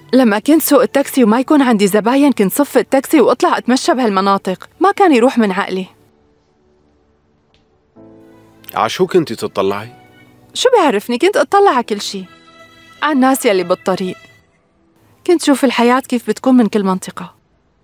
لما كنت سوق التاكسي وما يكون عندي زباين كنت صف التاكسي واطلع اتمشى بهالمناطق، ما كان يروح من عقلي. عشو كنتي تطلعي؟ شو بيعرفني، كنت اطلع على كل شي، على الناس يلي بالطريق، كنت شوف الحياة كيف بتكون من كل منطقة.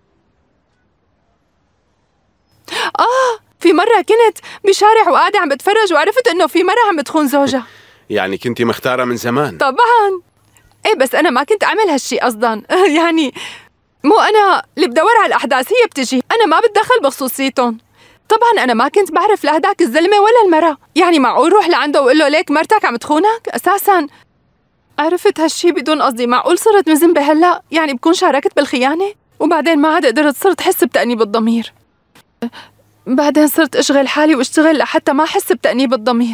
في مرة كنت بشارع وقاعدة عم بتفرج وعرفت إنه في مرة عم بتخون زوجها. يعني كنتي مختارة من زمان؟ طبعاً. إيه بس أنا ما كنت أعمل هالشي قصداً. يعني مو أنا اللي بدور على الأحداث، هي بتجي، أنا ما بتدخل بخصوصيتهم. طبعاً أنا ما كنت بعرف لا هداك الزلمة ولا المرة، يعني معقول روح لعنده وقول له ليك مرتك عم تخونك؟ أساساً عرفت هالشي بدون قصدي، معقول صرت مذنبة هلأ؟ يعني بكون شاركت بالخيانة؟ وبعدين ما عاد قدرت، صرت حس بتأنيب الضمير. بعدين صرت أشغل حالي واشتغل لحتى ما أحس بتأنيب الضمير.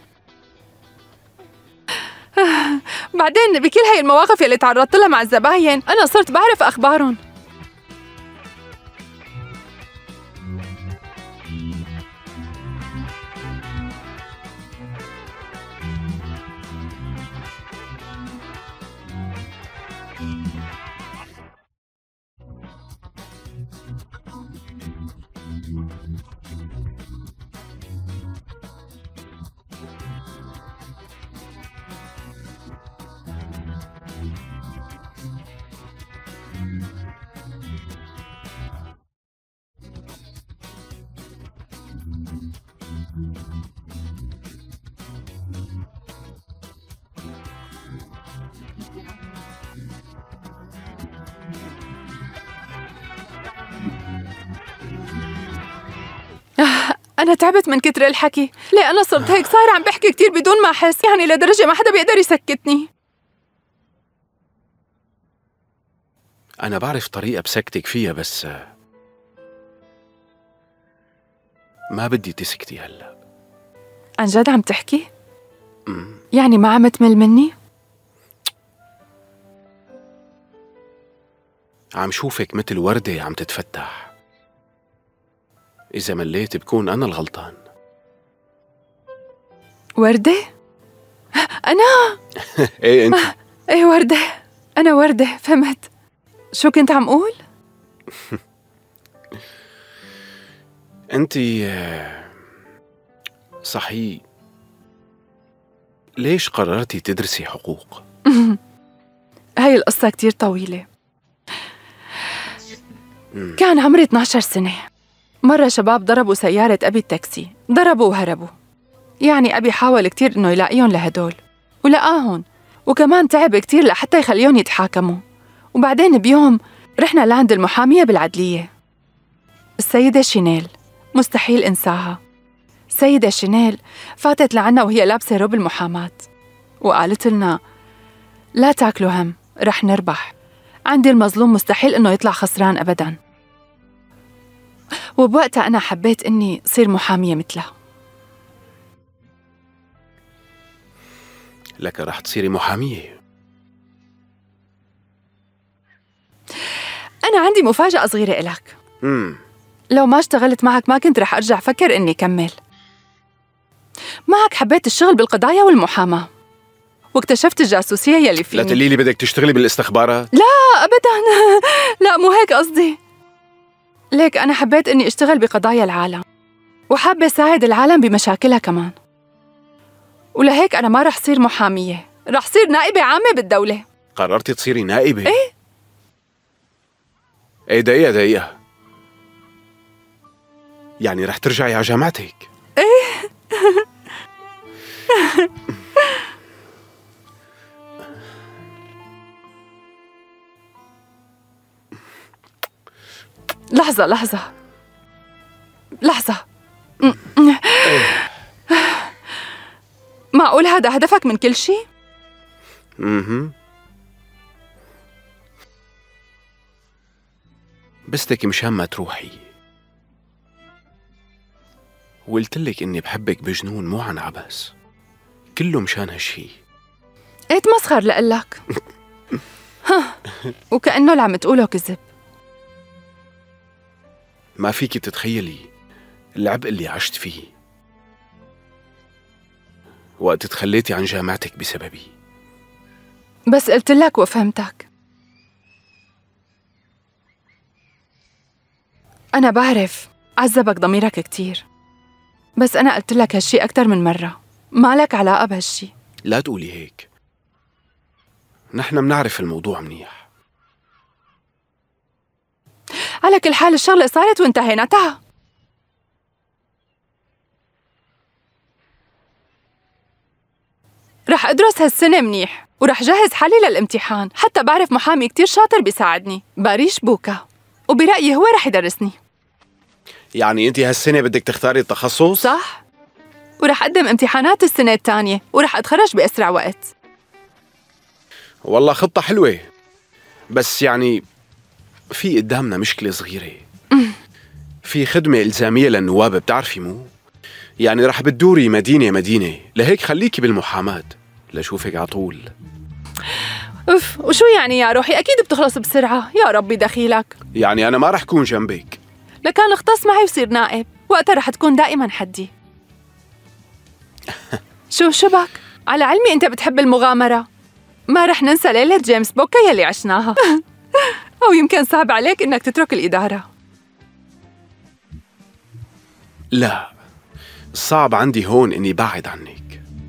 بعدين بكل هاي المواقف يلي تعرضت لها مع الزباين أنا صرت بعرف أخبارهم. أنا تعبت من كتر الحكي، ليه أنا صرت هيك صايرة عم بحكي كتير بدون ما أحس، يعني لدرجة ما حدا بيقدر يسكتني. أنا بعرف طريقة بسكتك فيها، بس ما بدي تسكتي هلأ. عن جد عم تحكي؟ يعني ما عم تمل مني؟ عم شوفك مثل وردة عم تتفتح، إذا مليت بكون أنا الغلطان. وردة؟ أنا؟ إيه أنت؟ إيه وردة، أنا وردة، فهمت. شو كنت عم قول؟ أنت صحيح، ليش قررتي تدرسي حقوق؟ هاي القصة كتير طويلة. كان عمري 12 سنة، مرة شباب ضربوا سيارة أبي التاكسي، ضربوا وهربوا. يعني أبي حاول كتير إنه يلاقيهم لهدول، ولقاهم، وكمان تعب كتير لحتى يخليهم يتحاكموا. وبعدين بيوم رحنا لعند المحامية بالعدلية، السيدة شينيل، مستحيل انساها. السيدة شينيل فاتت لعنا وهي لابسة روب المحاماة، وقالت لنا لا تاكلوا هم، رح نربح، عندي المظلوم مستحيل إنه يطلع خسران أبداً. وبوقتها أنا حبيت إني صير محامية مثلها. لك رح تصيري محامية. أنا عندي مفاجأة صغيرة إلك. لو ما اشتغلت معك ما كنت رح أرجع أفكر إني كمل. معك حبيت الشغل بالقضايا والمحاماة، واكتشفت الجاسوسية يلي فيني. لا تقولي لي بدك تشتغلي بالاستخبارات؟ لا أبداً. لا مو هيك قصدي. ليك أنا حبيت إني أشتغل بقضايا العالم، وحابة ساعد العالم بمشاكلها كمان. ولهيك أنا ما رح صير محامية، رح صير نائبة عامة بالدولة. قررتي تصيري نائبة؟ إيه؟ إيه دقيقة، يعني رح ترجعي على جامعتك؟ إيه. لحظة معقول هذا هدفك من كل شيء؟ بستك مشان ما تروحي. وقلتلك إني بحبك بجنون، مو عن عبس، كله مشان هالشي. ايه تمسخر لقلك. وكأنه اللي عم تقوله كذب. ما فيكي تتخيلي العبء اللي عشت فيه وقت تخليتي عن جامعتك بسببي. بس قلت لك وفهمتك. أنا بعرف عذبك ضميرك كتير، بس أنا قلت لك هالشي أكتر من مرة، ما لك علاقة بهالشي. لا تقولي هيك، نحن منعرف الموضوع منيح. على كل حال الشغلة صارت وانتهينا. رح أدرس هالسنة منيح ورح جهز حالي للامتحان، حتى بعرف محامي كتير شاطر بيساعدني، باريش بوكا، وبرأيي هو رح يدرسني. يعني أنت هالسنة بدك تختاري التخصص؟ صح، ورح أقدم امتحانات السنة الثانية ورح أتخرج بأسرع وقت. والله خطة حلوة، بس يعني في قدامنا مشكلة صغيرة. في خدمة إلزامية للنواب، بتعرفي مو؟ يعني رح بتدوري مدينة مدينة، لهيك خليكي بالمحاماة لشوفك عطول. أوف، وشو يعني يا روحي؟ أكيد بتخلص بسرعة، يا ربي دخيلك. يعني أنا ما رح كون جنبك. لكان اختص معي وصير نائب، وقتها رح تكون دائما حدي. شو بك؟ على علمي أنت بتحب المغامرة، ما رح ننسى ليلة جيمس بوكا يلي عشناها. أو يمكن صعب عليك إنك تترك الإدارة. لا، الصعب عندي هون إني بعد عنك.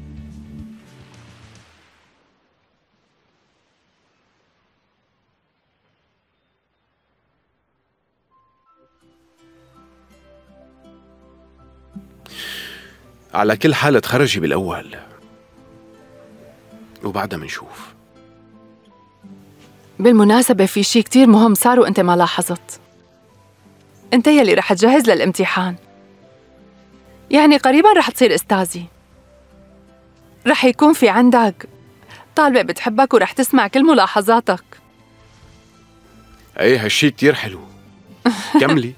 على كل حال تخرجي بالأول وبعدها منشوف. بالمناسبة في شي كتير مهم صار وأنت ما لاحظت. أنت يلي رح تجهز للامتحان، يعني قريباً رح تصير أستاذي. رح يكون في عندك طالبة بتحبك ورح تسمع كل ملاحظاتك. ايه هالشي كتير حلو، كملي.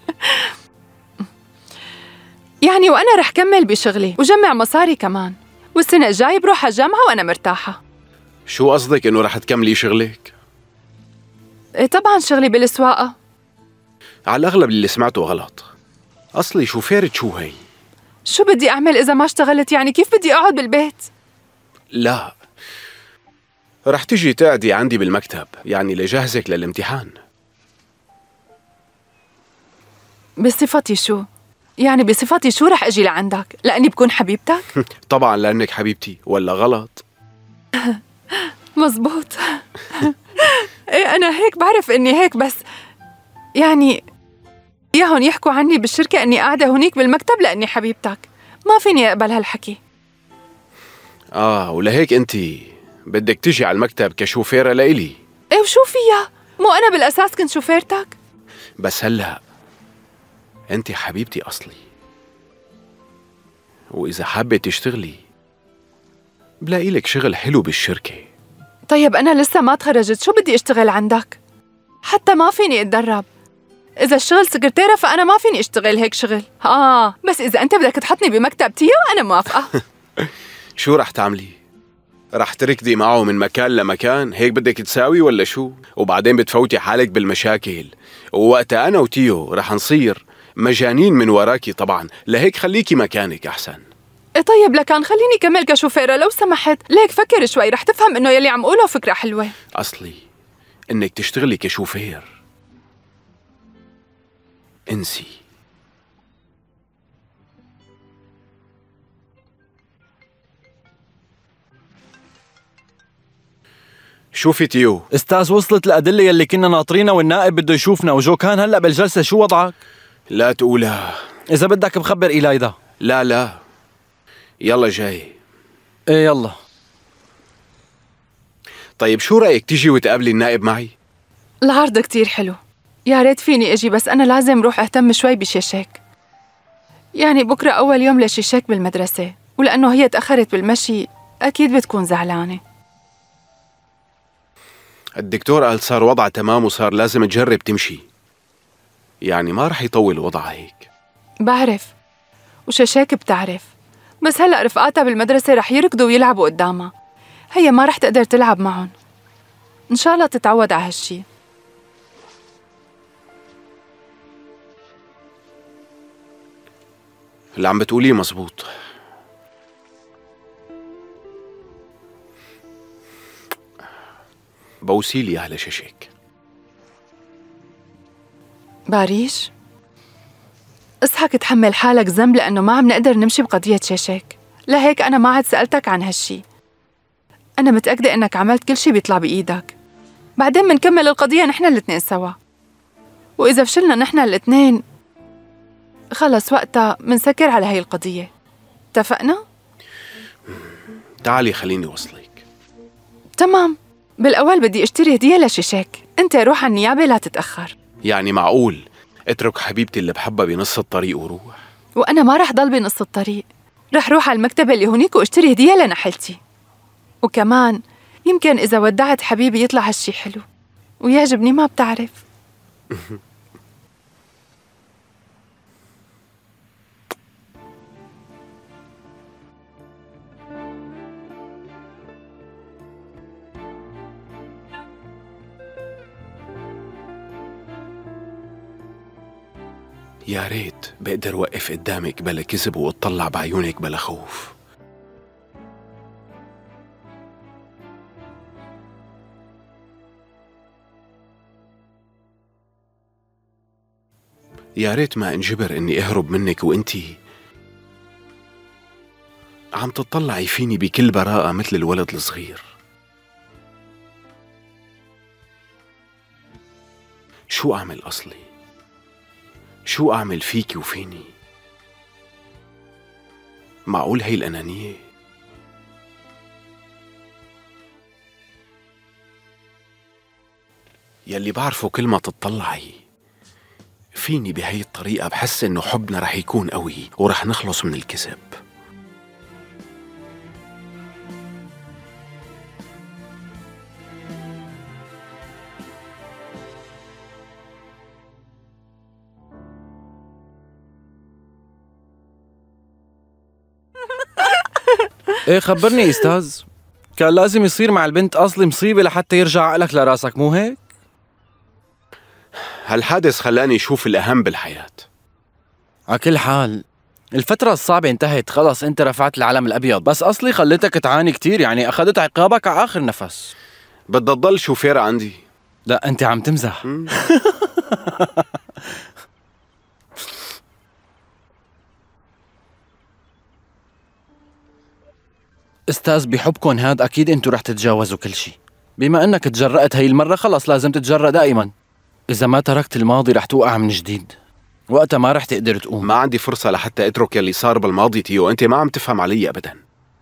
يعني وأنا رح كمل بشغلي وجمع مصاري كمان، والسنة الجاي بروح على الجامعة وأنا مرتاحة. شو قصدك إنه رح تكملي شغلك؟ إيه طبعاً شغلي بالسواقة. على الأغلب اللي سمعته غلط، أصلي شوفيرة شو هي؟ شو بدي أعمل إذا ما اشتغلت؟ يعني كيف بدي أقعد بالبيت؟ لا، رح تجي تقعدي عندي بالمكتب، يعني لجهزك للامتحان. بصفتي شو؟ يعني بصفتي شو رح أجي لعندك؟ لأني بكون حبيبتك؟ طبعاً لأنك حبيبتي، ولا غلط؟ مزبوط. إيه أنا هيك بعرف إني هيك، بس يعني ياهن يحكوا عني بالشركة إني قاعدة هونيك بالمكتب لأني حبيبتك، ما فيني أقبل هالحكي. ولهيك أنت بدك تجي على المكتب كشوفيرة لإلي. إيه وشو فيها؟ مو أنا بالأساس كنت شوفيرتك؟ بس هلأ أنت حبيبتي أصلي، وإذا حابة تشتغلي بلاقي لك شغل حلو بالشركة. طيب أنا لسه ما تخرجت، شو بدي أشتغل عندك؟ حتى ما فيني أتدرب. إذا الشغل سكرتيرة فأنا ما فيني أشتغل هيك شغل. بس إذا أنت بدك تحطني بمكتب تيو أنا موافقة. شو رح تعملي؟ رح تركضي معه من مكان لمكان هيك بدك تساوي ولا شو؟ وبعدين بتفوتي حالك بالمشاكل، ووقتها أنا وتيو رح نصير مجانين من وراكي طبعا، لهيك خليكي مكانك أحسن. إيه طيب لكان خليني كمل كشوفيرة لو سمحت، ليك فكر شوي رح تفهم إنه يلي عم قوله فكرة حلوة. أصلي إنك تشتغلي كشوفير انسي. شوفي تيو استاذ، وصلت الأدلة يلي كنا ناطرينها والنائب بده يشوفنا، وجو كان هلأ بالجلسة. شو وضعك؟ لا تقولها. إذا بدك بخبر إيلايدا. لا يلا جاي. إيه يلا. طيب شو رأيك تيجي وتقابلي النائب معي؟ العرض كتير حلو، يا ريت فيني أجي، بس أنا لازم روح أهتم شوي بشيشاك. يعني بكرة أول يوم لشيشاك بالمدرسة، ولأنه هي تأخرت بالمشي أكيد بتكون زعلانة. الدكتور قال صار وضعها تمام وصار لازم تجرب تمشي، يعني ما رح يطول وضعها هيك. بعرف، وشيشاك بتعرف، بس هلأ رفقاتها بالمدرسة رح يركضوا ويلعبوا قدامها، هي ما رح تقدر تلعب معهم. إن شاء الله تتعود على هالشي. اللي عم بتقوليه مزبوط. بوسيلي أهل شيشك. باريش؟ اصحك تحمل حالك ذنب لأنه ما عم نقدر نمشي بقضية شيشك. لهيك أنا ما عاد سألتك عن هالشي. أنا متأكدة إنك عملت كل شي بيطلع بإيدك. بعدين منكمل القضية نحن الاثنين سوا، وإذا فشلنا نحن الاثنين خلص وقتها منسكر على هاي القضية. اتفقنا؟ تعالي خليني وصلك. تمام. بالأول بدي اشتري هدية لشيشك، أنت روح على النيابة لا تتأخر. يعني معقول اترك حبيبتي اللي بحبها بنص الطريق وروح؟ وأنا ما رح ضل بنص الطريق، رح روح على المكتبة اللي هونيك واشتري هدية لنحلتي. وكمان يمكن إذا ودعت حبيبي يطلع هالشي حلو ويعجبني، ما بتعرف. يا ريت بقدر وقف قدامك بلا كذب واطلع بعيونك بلا خوف. يا ريت ما انجبر اني اهرب منك وانتي عم تطلعي فيني بكل براءة مثل الولد الصغير. شو اعمل اصلي؟ شو اعمل فيكي وفيني؟ معقول هي الأنانية؟ يلي بعرفه كل ما تطلعي فيني بهي الطريقة بحس إنه حبنا رح يكون قوي ورح نخلص من الكذب. ايه خبرني استاذ، كان لازم يصير مع البنت أصلي مصيبة لحتى يرجع عقلك لراسك، مو هيك؟ هالحادث خلاني أشوف الأهم بالحياة. على كل حال الفترة الصعبة انتهت خلص، انت رفعت العلم الأبيض، بس أصلي خليتك تعاني كتير، يعني أخذت عقابك على آخر نفس. بدها تضل شوفيرة عندي؟ لا انت عم تمزح. استاذ بحبكن هاد اكيد انتو رح تتجاوزوا كل شي، بما انك تجرأت هي المرة خلص لازم تتجرأ دائما. اذا ما تركت الماضي رح توقع من جديد، وقتها ما رح تقدر تقوم. ما عندي فرصة لحتى اترك يلي صار بالماضي تيو، انت ما عم تفهم علي ابدا.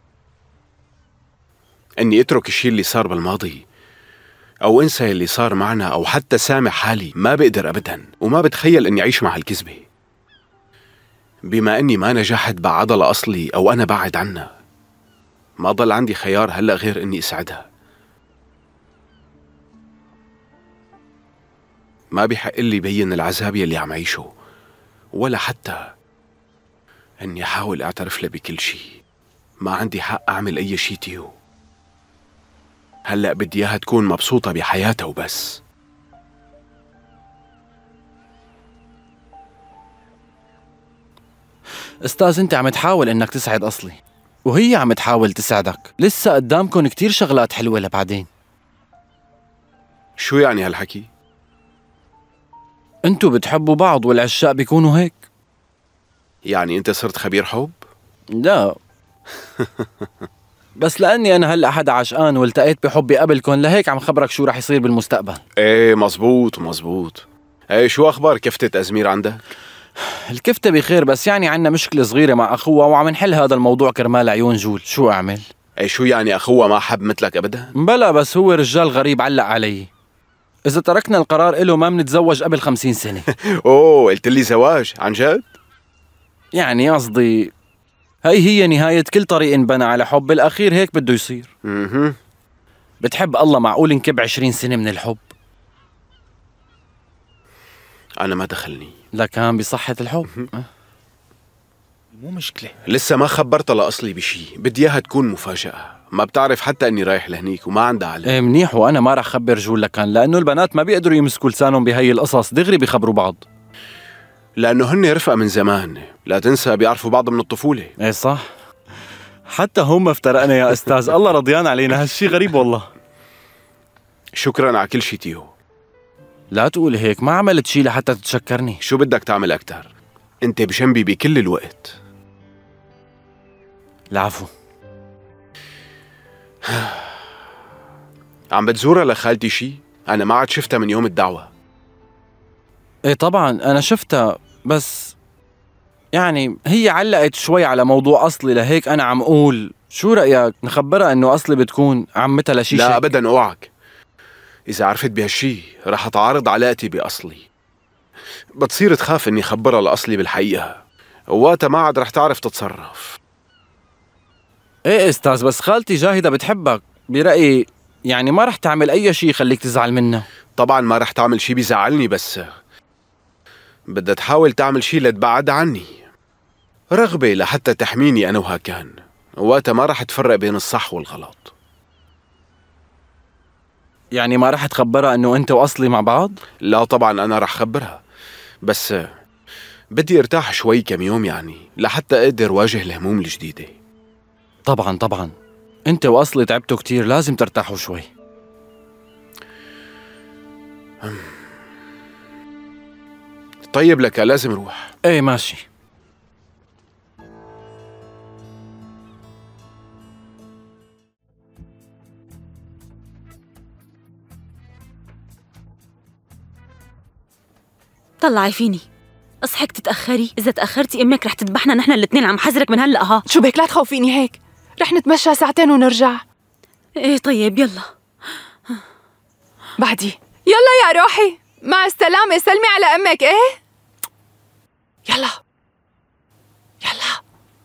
اني اترك الشي اللي صار بالماضي او انسى يلي صار معنا او حتى سامح حالي، ما بقدر ابدا، وما بتخيل اني اعيش مع هالكذبة. بما اني ما نجحت بعضلة اصلي او انا بعد عنها، ما ضل عندي خيار هلأ غير اني اسعدها. ما بيحق لي بين العذاب يلي عم عيشه، ولا حتى اني احاول اعترف لها بكل شي. ما عندي حق اعمل اي شي تيو. هلأ بدي اياها تكون مبسوطة بحياتها وبس. استاذ انت عم تحاول انك تسعد اصلي، وهي عم تحاول تسعدك، لسه قدامكن كتير شغلات حلوة لبعدين. شو يعني هالحكي؟ انتو بتحبوا بعض والعشاق بيكونوا هيك. يعني انت صرت خبير حب؟ لا بس لاني انا هلا حدا عشقان والتقيت بحبي قبلكن، لهيك عم خبرك شو رح يصير بالمستقبل. ايه مزبوط مزبوط. ايه شو اخبار كفتة ازمير عندك؟ الكفتة بخير، بس يعني عنا مشكلة صغيرة مع أخوها وعم نحل هذا الموضوع كرمال عيون جول. شو أعمل؟ ايه شو يعني اخوها ما حب مثلك ابدا؟ بلا بس هو رجال غريب علق علي. إذا تركنا القرار إله ما منتزوج قبل 50 سنة. اوه قلت لي زواج عن جد؟ يعني قصدي هي نهاية كل طريق انبنى على حب، بالأخير هيك بده يصير. بتحب الله معقول نكب 20 سنة من الحب؟ أنا ما دخلني. لكان بصحة الحب. مو مشكلة، لسه ما خبرتها لأصلي بشي، بدي إياها تكون مفاجأة، ما بتعرف حتى إني رايح لهنيك وما عندها علم. ايه منيح، وأنا ما رح خبر جول لكان، لأنه البنات ما بيقدروا يمسكوا لسانهم بهي القصص، دغري بيخبروا بعض. لأنه هن رفقة من زمان، لا تنسى بيعرفوا بعض من الطفولة. ايه صح، حتى هم افترقنا يا أستاذ. الله رضيان علينا، هالشي غريب والله. شكرا على كل شي تيو. لا تقول هيك، ما عملت شي لحتى تتشكرني. شو بدك تعمل أكتر؟ انت بجنبي بكل الوقت. العفو. عم بتزورها لخالتي شي؟ أنا ما عاد شفتها من يوم الدعوة. ايه طبعا أنا شفتها، بس يعني هي علقت شوي على موضوع أصلي، لهيك أنا عم أقول شو رأيك نخبرها إنه أصلي بتكون عمتها لشي لا شك؟ أبدا، أوعك. إذا عرفت بهالشي رح تعارض علاقتي بأصلي، بتصير تخاف إني خبرها لأصلي بالحقيقة، ووقتها ما عاد رح تعرف تتصرف. ايه استاذ، بس خالتي جاهدة بتحبك، برأيي يعني ما رح تعمل أي شي يخليك تزعل منها. طبعا ما رح تعمل شي بيزعلني، بس بدها تحاول تعمل شي لتبعد عني، رغبة لحتى تحميني أنا وهاكان، ووقتها ما رح تفرق بين الصح والغلط. يعني ما رح تخبرها إنه أنت وأصلي مع بعض؟ لا طبعا أنا رح خبرها، بس بدي ارتاح شوي كم يوم يعني لحتى اقدر واجه الهموم الجديدة. طبعا طبعا، أنت وأصلي تعبتوا كتير، لازم ترتاحوا شوي. طيب لك لازم روح. ايه ماشي. طلعي فيني، اصحك تتأخري، إذا تأخرتي أمك رح تذبحنا نحن الاثنين، عم حذرك من هلأ ها. شو بك؟ لا تخوفيني هيك، رح نتمشى ساعتين ونرجع. ايه طيب يلا. بعدي يلا يا روحي، مع السلامة، سلمي على أمك. إيه يلا يلا.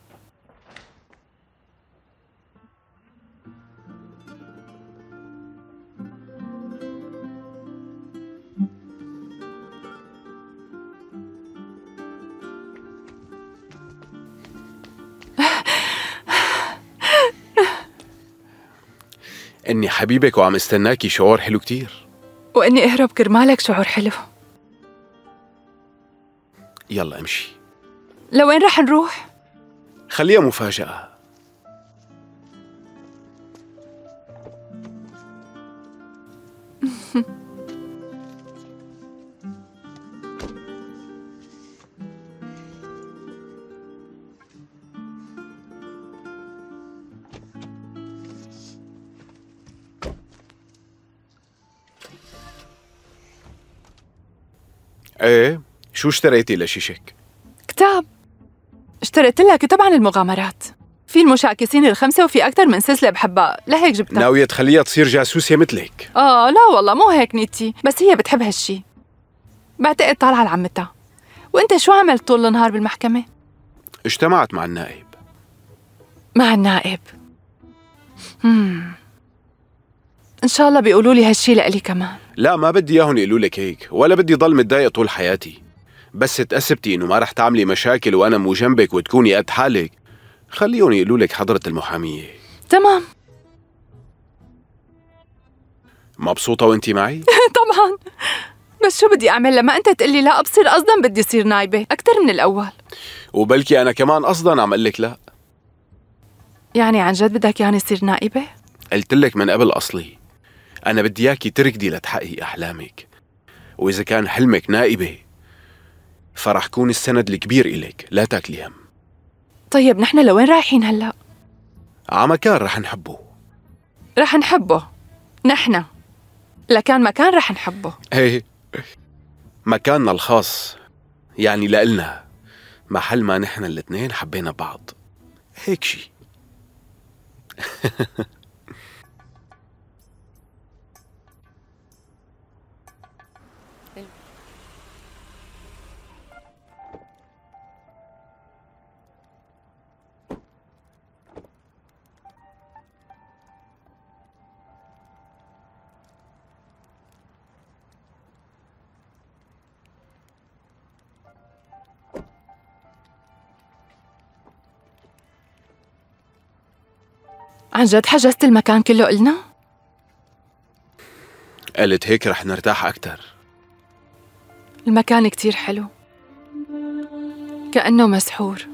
اني حبيبك وعم استناكي شعور حلو كتير. وإني أهرب كرمالك شعور حلو. يلا امشي. لوين رح نروح؟ خليها مفاجأة. ايه، شو اشتريتي لشيشك؟ كتاب. اشتريت لها كتب عن المغامرات، في المشاكسين الخمسة وفي أكثر من سلسلة بحبها، لهيك جبتها. ناوية تخليها تصير جاسوسة مثلك؟ لا والله مو هيك نيتي، بس هي بتحب هالشي. بعتقد طالعة لعمتها. وانت شو عملت طول النهار بالمحكمة؟ اجتمعت مع النائب. مع النائب. إن شاء الله بيقولوا لي هالشي لإلي كمان. لا ما بدي اياهم يقولوا لك هيك، ولا بدي ضل متضايق طول حياتي، بس تأسبتي انه ما رح تعملي مشاكل وانا مو جنبك وتكوني قد حالك، خليهم يقولوا لك حضرة المحامية. تمام. مبسوطة وانتي معي؟ طبعا، بس شو بدي أعمل لما أنت تقلي لا أبصر قصدا بدي صير نايبة أكتر من الأول؟ وبلكي أنا كمان قصدا عم أقلك لا. يعني عن جد بدك يعني صير نائبة؟ قلت لك من قبل أصلي، أنا بدي إياكي تركضي لتحققي أحلامك، وإذا كان حلمك نائبة فرح كون السند الكبير إلك، لا تاكلي هم. طيب نحن لوين رايحين هلأ؟ عمكان رح نحبه. رح نحبه نحن؟ لكان مكان رح نحبه. ايه، مكاننا الخاص، يعني لإلنا، محل ما نحن الاثنين حبينا بعض، هيك شي. عن جد حجزت المكان كله قلنا؟ قلت هيك رح نرتاح أكتر. المكان كتير حلو، كأنه مسحور.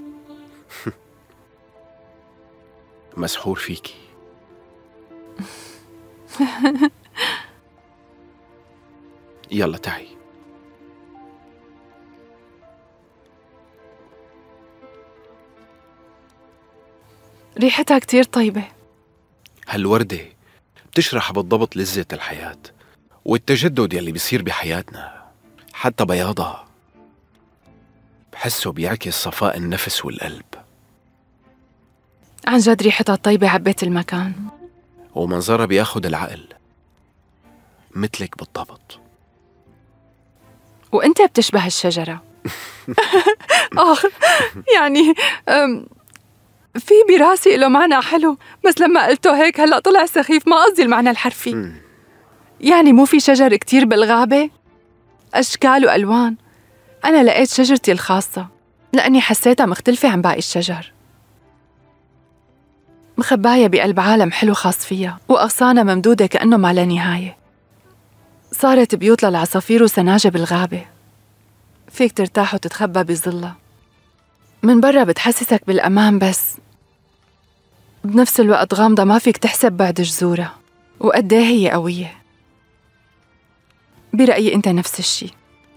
مسحور فيكي. يلا تعي. ريحتها كتير طيبة. هالوردة بتشرح بالضبط لذة الحياة والتجدد يلي بيصير بحياتنا. حتى بياضها بحسه بيعكس صفاء النفس والقلب. عن جد ريحتها طيبة عبيت المكان. ومنظرها بياخد العقل مثلك بالضبط. وانت بتشبه الشجرة. يعني في براسي له معنى حلو، بس لما قلته هيك هلأ طلع سخيف، ما قصدي المعنى الحرفي. يعني مو في شجر كتير بالغابة؟ أشكال وألوان. أنا لقيت شجرتي الخاصة لأني حسيتها مختلفة عن باقي الشجر، مخباية بقلب عالم حلو خاص فيها، وأغصانها ممدودة كأنه ما لا نهاية. صارت بيوت للعصافير وسناجب بالغابة، فيك ترتاح وتتخبى بظلها. من برا بتحسسك بالأمان، بس بنفس الوقت غامضة، ما فيك تحسب بعد جذورها وقد ايه هي قوية. برأيي أنت نفس الشي.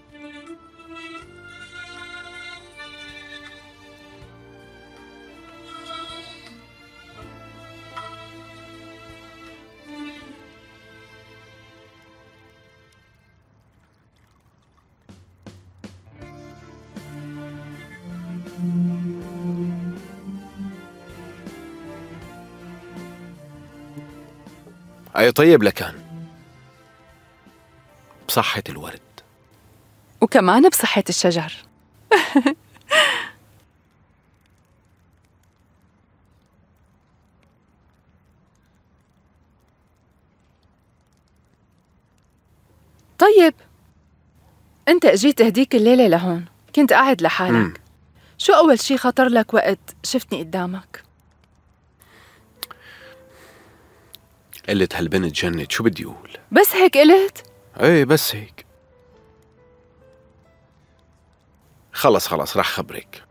أي طيب لكان بصحة الورد وكمان بصحة الشجر. طيب أنت أجيت هديك الليلة لهون، كنت قاعد لحالك. شو أول شي خطر لك وقت شفتني قدامك؟ قلت هالبنت جنت، شو بدي أقول؟ بس هيك قلت؟ ايه بس هيك. خلص رح خبرك.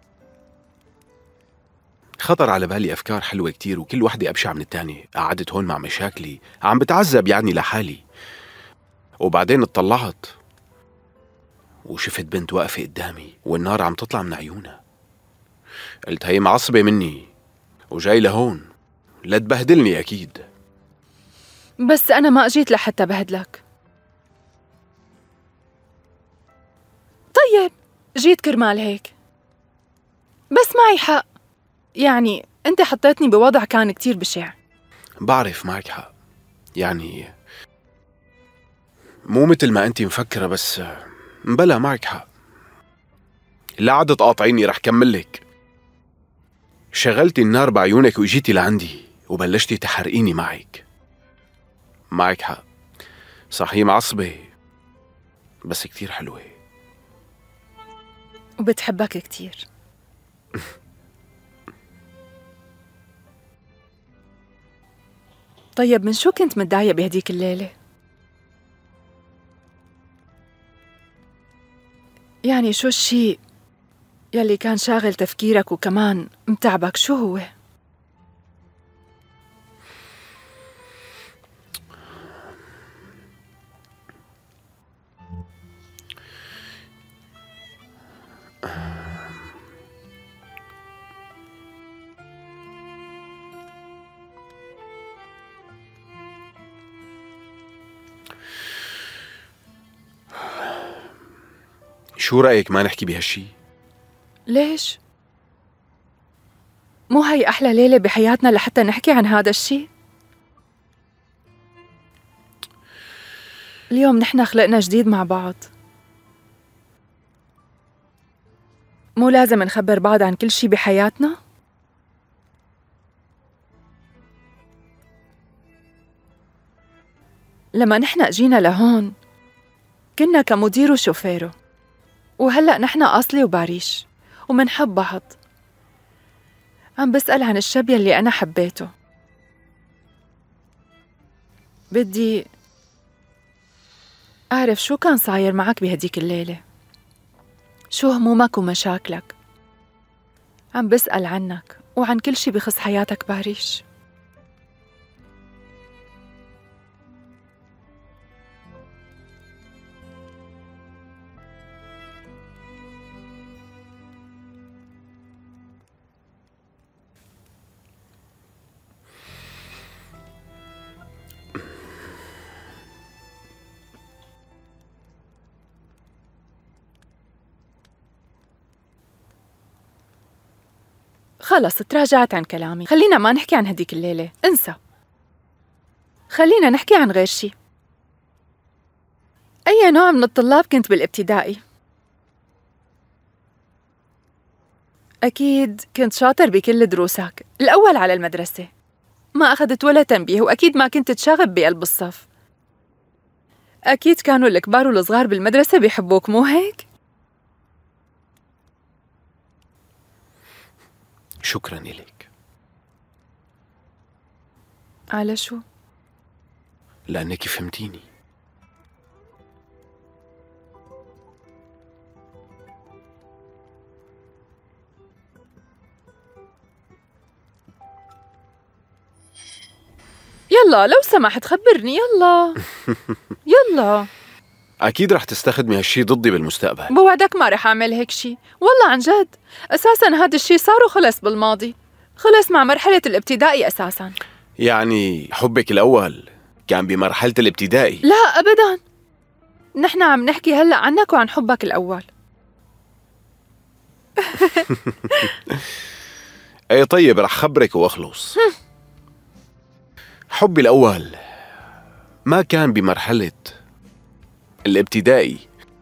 خطر على بالي أفكار حلوة كتير وكل وحدة أبشع من التانية. قعدت هون مع مشاكلي عم بتعذب يعني لحالي، وبعدين اطلعت وشفت بنت واقفة قدامي والنار عم تطلع من عيونها. قلت هي معصبة مني وجاي لهون لتبهدلني أكيد. بس أنا ما أجيت لحتى بهدلك. طيب جيت كرمال هيك، بس معي حق. يعني أنت حطيتني بوضع كان كتير بشع. بعرف معك حق، يعني مو مثل ما أنت مفكرة، بس بلا معك حق. لا عاد تقاطعيني، رح كملك. شغلتي النار بعيونك وإجيتي لعندي وبلشتي تحرقيني معك. معك حق، صح هي معصبة بس كتير حلوة وبتحبك كتير. طيب من شو كنت متضايق بهديك الليلة؟ يعني شو الشيء يلي كان شاغل تفكيرك وكمان متعبك؟ شو هو؟ شو رأيك ما نحكي بهالشي؟ ليش؟ مو هي أحلى ليلة بحياتنا لحتى نحكي عن هذا الشيء؟ اليوم نحن خلقنا جديد مع بعض، مو لازم نخبر بعض عن كل شيء بحياتنا؟ لما نحن اجينا لهون كنا كمدير وشوفيره، وهلأ نحن أصلي وباريش ومنحب بعض. عم بسأل عن الشاب يلي أنا حبيته. بدي أعرف شو كان صاير معك بهديك الليلة، شو همومك ومشاكلك. عم بسأل عنك وعن كل شي بخص حياتك باريش. خلص تراجعت عن كلامي، خلينا ما نحكي عن هديك الليلة، انسى. خلينا نحكي عن غير شي. أي نوع من الطلاب كنت بالابتدائي؟ أكيد كنت شاطر بكل دروسك، الأول على المدرسة، ما أخذت ولا تنبيه، وأكيد ما كنت تشاغب بقلب الصف. أكيد كانوا الكبار والصغار بالمدرسة بيحبوك، مو هيك؟ شكراً إليك. على شو؟ لأنك فهمتيني. يلا لو سمحت خبرني، يلا يلا. أكيد رح تستخدمي هالشي ضدي بالمستقبل. بوعدك ما رح أعمل هيك شي، والله عن جد. أساساً هذا الشي صار وخلص بالماضي، خلص مع مرحلة الابتدائي أساساً. يعني حبك الأول كان بمرحلة الابتدائي؟ لا أبداً، نحن عم نحكي هلأ عنك وعن حبك الأول. اي طيب رح خبرك واخلص. حبي الأول ما كان بمرحلة الابتدائي،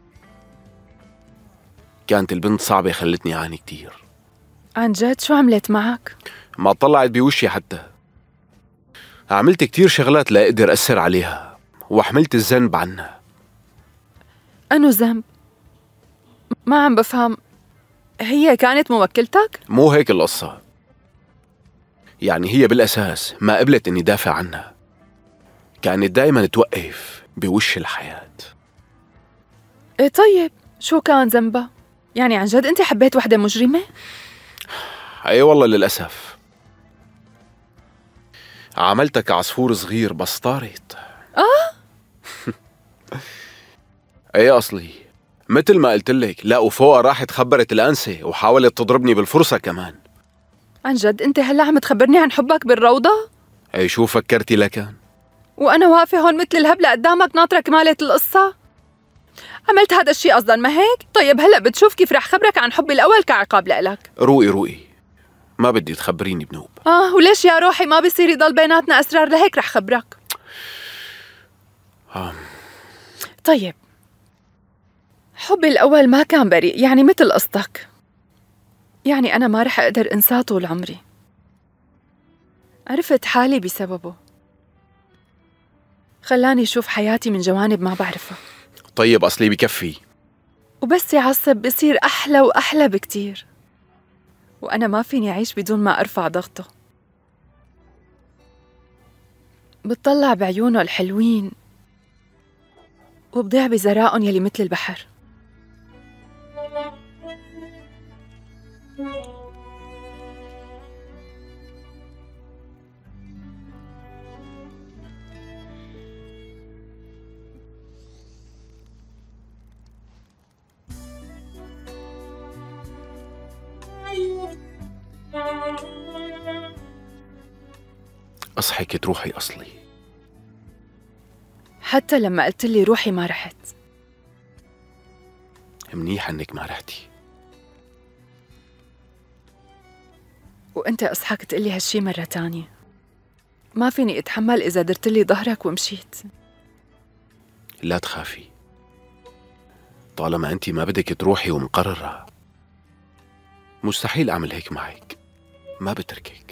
كانت البنت صعبة خلتني أعاني كتير. عن جد؟ شو عملت معك؟ ما طلعت بوشي حتى. عملت كتير شغلات لا أقدر أثر عليها وحملت الذنب عنها. أنو ذنب؟ ما عم بفهم، هي كانت موكلتك؟ مو هيك القصة، يعني هي بالأساس ما قبلت إني دافع عنها، كانت دايما توقف بوش الحياة. إيه طيب شو كان ذنبها؟ يعني عن جد أنت حبيت وحدة مجرمة؟ أي والله للأسف، عملتك عصفور صغير بس طارت. أي أصلي مثل ما قلت لك، لا وفوقها راحت خبرت الأنسة وحاولت تضربني بالفرصة كمان. عن جد أنت هلأ عم تخبرني عن حبك بالروضة؟ أي شو فكرتي لكان؟ وأنا واقفة هون مثل الهبلة قدامك ناطرة كمالة القصة؟ عملت هذا الشيء قصداً ما هيك؟ طيب هلأ بتشوف كيف رح خبرك عن حبي الأول كعقاب لإلك. روقي ما بدي تخبريني بنوب. وليش يا روحي ما بيصير يضل بيناتنا أسرار؟ لهيك رح خبرك. طيب حبي الأول ما كان بريء، يعني مثل قصتك، يعني أنا ما رح أقدر أنساه طول عمري. عرفت حالي بسببه، خلاني أشوف حياتي من جوانب ما بعرفها. طيب أصلي بكفي، وبس يعصب بصير أحلى وأحلى بكتير، وأنا ما فيني أعيش بدون ما أرفع ضغطه. بتطلع بعيونه الحلوين وبضيع بزرائن يلي مثل البحر. أصحك تروحي أصلي. حتى لما قلت لي روحي ما رحت. منيح إنك ما رحتي. وأنت أصحك تقلي هالشي مرة تانية. ما فيني أتحمل إذا درت لي ظهرك ومشيت. لا تخافي، طالما أنت ما بدك تروحي ومقررة مستحيل أعمل هيك معك، ما بتركك.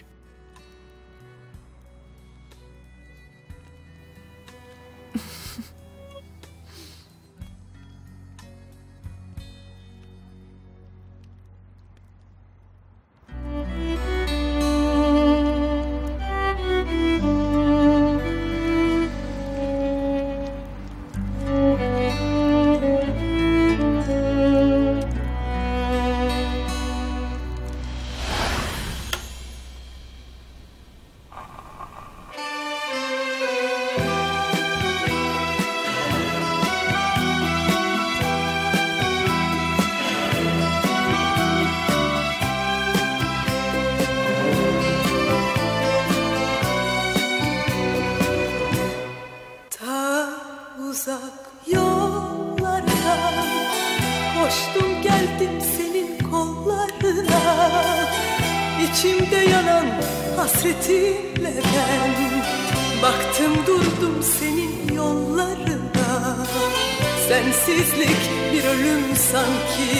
İçimde yanan hasretinle ben baktım durdum senin yollarına. Sensizlik bir ölüm sanki,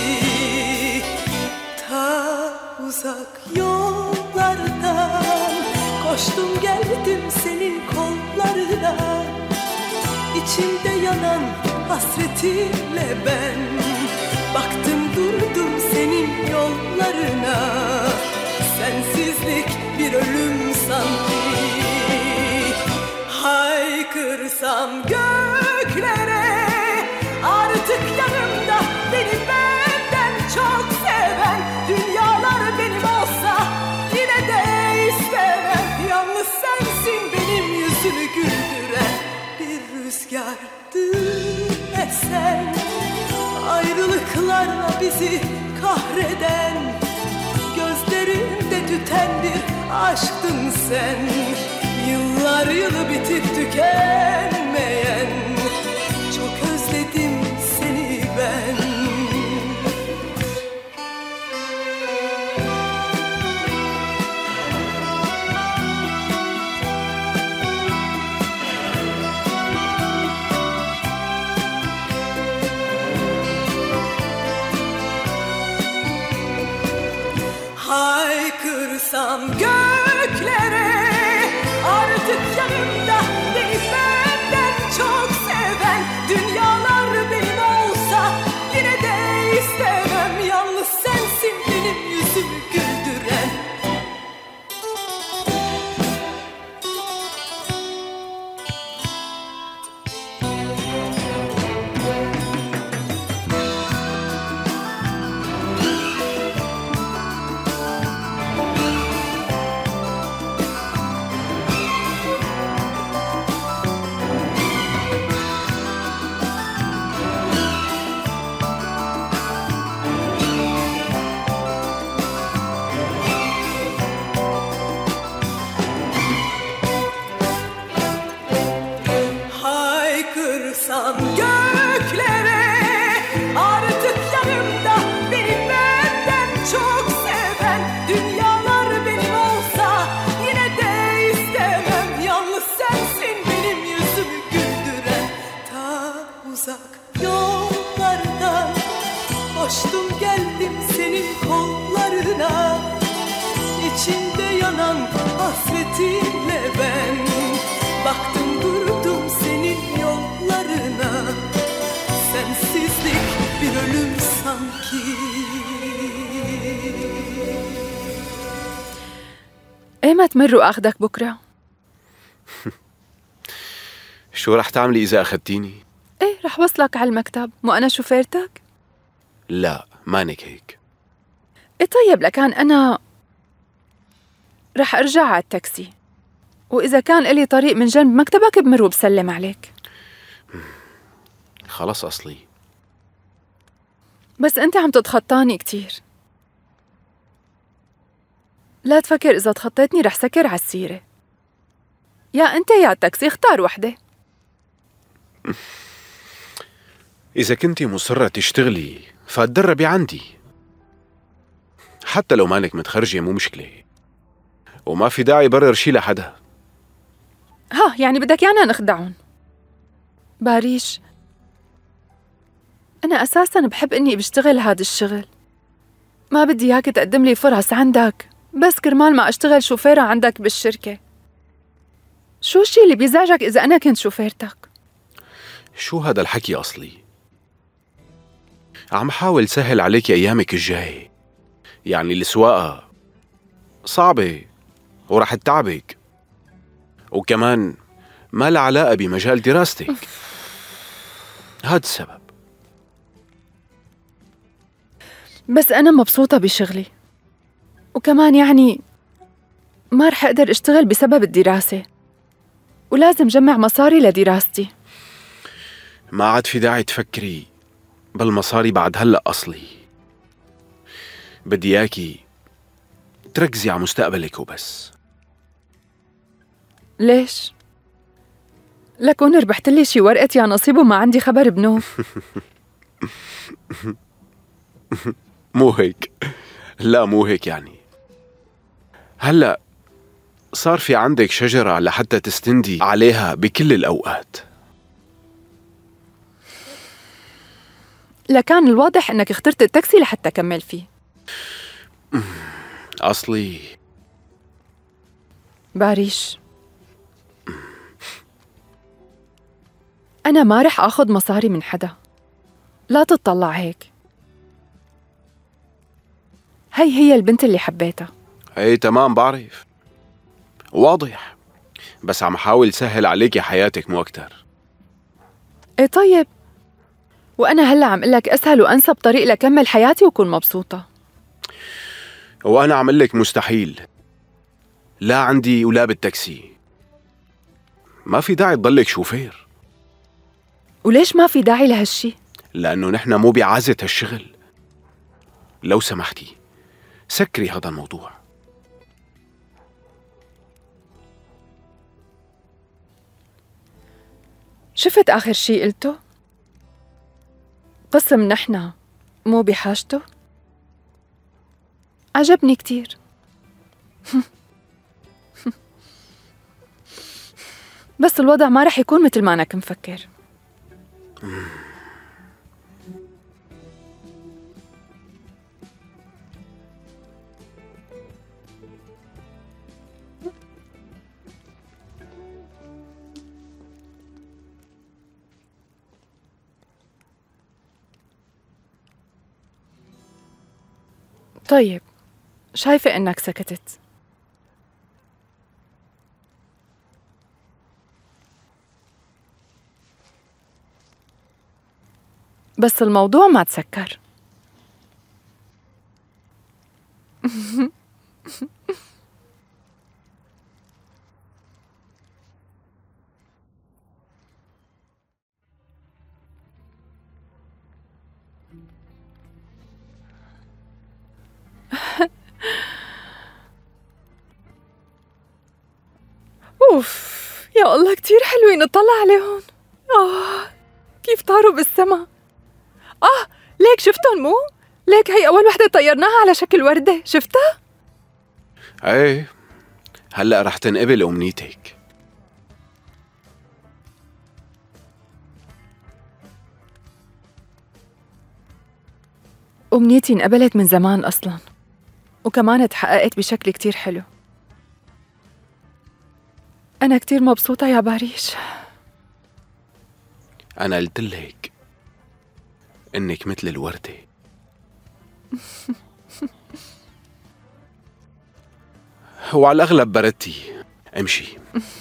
ta uzak yollardan koştum geldim senin kollarına. İçimde yanan hasretinle ben baktım durdum senin yollarına. Sensizlik bir ölüm sanki, haykırsam göklere artık yanımda beni benden çok seven. Dünyalar benim olsa yine de istemem. Yalnız sensin benim yüzümü güldüren. Bir rüzgardı esen, ayrılıklarla bizi kahreden. Gözlerimde tüten bir aşktın sen, yıllar yılı bitip tükenmeyen. Çok özledim seni ben. Haykırsam göklere artık yanımda beni benden çok seven. Dünyalar benim olsa yine de istemem. Yalnız sensin benim yüzümü güldüren. Haykırsam göklere artık yanımda beni benden çok seven. Dünyalar benim olsa yine de istemem. Yalnız sensin benim yüzümü güldüren. Ta uzak yollardan koştum geldim senin kollarına. İçimde yanan hasretinle ben baktım durdum senin yollarına. Sensizlik bir ölüm sanki. ايمت تمر واخدك بكره؟ شو رح تعملي إذا أخدتيني؟ ايه رح وصلك على المكتب، مو انا شوفيرتك؟ لا مانك هيك. ايه طيب لكان انا رح ارجع على التاكسي، واذا كان إلي طريق من جنب مكتبك بمر وبسلم عليك. خلص أصلي بس انت عم تتخطاني كتير. لا تفكر اذا تخطيتني رح سكر على السيرة. يا انت يا التاكسي، اختار وحدة. إذا كنتي مصرة تشتغلي فاتدربي عندي، حتى لو مانك متخرجة مو مشكلة، وما في داعي برر شي لحدا. ها يعني بدك يانا نخدعون؟ باريش، أنا أساساً بحب إني بشتغل هاد الشغل. ما بدي إياك تقدم لي فرص عندك بس كرمال ما أشتغل شوفيرة عندك بالشركة. شو الشي اللي بيزعجك إذا أنا كنت شوفيرتك؟ شو هذا الحكي أصلي؟ عم حاول سهل عليك أيامك الجاي. يعني السواقة صعبة ورح تتعبك، وكمان ما لها علاقة بمجال دراستك. هاد السبب. بس أنا مبسوطة بشغلي، وكمان يعني ما رح أقدر أشتغل بسبب الدراسة، ولازم جمع مصاري لدراستي. ما عاد في داعي تفكري بالمصاري بعد هلأ أصلي. بدي إياكي تركزي على مستقبلك وبس. ليش؟ لكون ربحت لي شي ورقة يا نصيب وما عندي خبر بنوم. مو هيك، لا مو هيك يعني. هلأ صار في عندك شجرة لحتى تستندي عليها بكل الأوقات. لكان الواضح إنك اخترت التاكسي لحتى كمل فيه. أصلي باريش، أنا ما رح آخذ مصاري من حدا، لا تطلع هيك. هي البنت اللي حبيتها. ايه تمام بعرف، واضح، بس عم حاول سهل عليكي حياتك مو أكتر. إيه طيب، وأنا هلأ عم قلك أسهل وأنسب طريق لكمل حياتي وكون مبسوطة. وأنا عم قلك مستحيل، لا عندي ولا بالتاكسي. ما في داعي تضلك شوفير. وليش ما في داعي لهالشي؟ لأنه نحن مو بعازة هالشغل. لو سمحتي سكري هذا الموضوع. شفت آخر شي قلته؟ قسم نحن مو بحاجته؟ عجبني كتير. بس الوضع ما رح يكون مثل ما أنا كنت مفكر. طيب، شايفة إنك سكتت. بس الموضوع ما تسكر. أوف، يا الله كتير حلوين، اطلع عليهم. كيف طاروا بالسما. ليك شفتهم مو؟ ليك هي أول وحدة طيرناها على شكل وردة، شفتها؟ ايه، هلأ رح تنقبل أمنيتك. أمنيتي انقبلت من زمان أصلاً، وكمان تحققت بشكل كتير حلو. أنا كتير مبسوطة يا باريش. أنا قلتلك إنك مثل الوردة. وعلى الأغلب بردتي. امشي.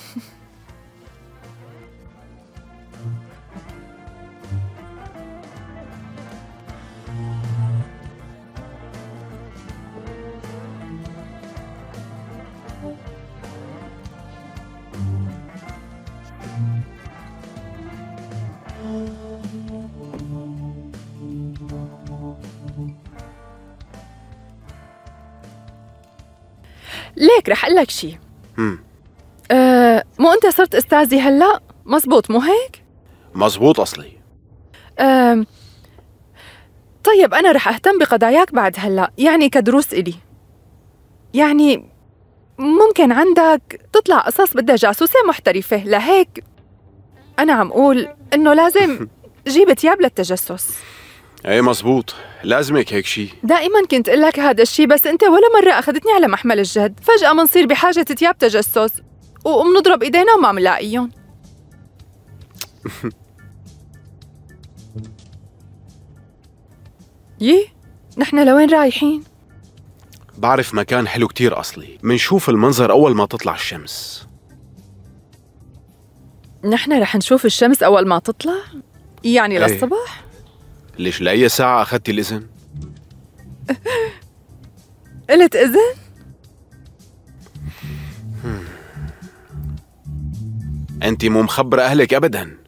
ليك رح أقول لك شي. مو أنت صرت أستاذي هلأ؟ مزبوط مو هيك؟ مزبوط أصلي. طيب أنا رح أهتم بقضاياك بعد هلأ، يعني كدروس إلي. يعني ممكن عندك تطلع قصص بدها جاسوسة محترفة، لهيك أنا عم أقول إنه لازم جيب تياب للتجسس. ايه مزبوط، لازمك هيك شي. دائما كنت أقول لك هذا الشي، بس أنت ولا مرة أخذتني على محمل الجد. فجأة منصير بحاجة تياب تجسس ومنضرب إيدينا وما منلاقيهم. نحن لوين رايحين؟ بعرف مكان حلو كتير أصلي، منشوف المنظر أول ما تطلع الشمس. نحن رح نشوف الشمس أول ما تطلع؟ يعني ايه. للصبح؟ ليش لأي ساعة أخذتي الإذن؟ قلت إذن؟ أنت مو مخبرة أهلك أبداً.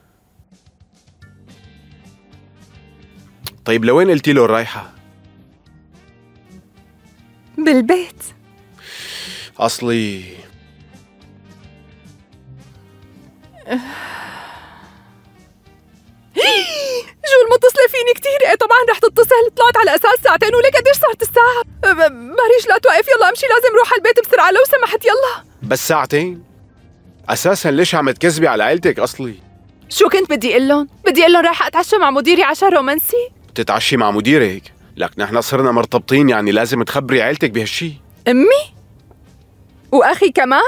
طيب لوين قلتي له رايحة؟ بالبيت. أصلي جو المتصلة فيني كتير. طبعا رح تتصل. طلعت على أساس ساعتين ولك قديش صار طلعت الساعة. باريش لا توقف، يلا امشي، لازم روح على البيت بسرعة لو سمحت يلا. بس ساعتين؟ أساساً ليش عم تكذبي على عيلتك أصلي؟ شو كنت بدي اقول لهم؟ بدي اقول لهم رايحة اتعشى مع مديري عشاء رومانسي؟ تتعشي مع مديرك؟ لك نحن صرنا مرتبطين، يعني لازم تخبري عيلتك بهالشي. امي؟ واخي كمان؟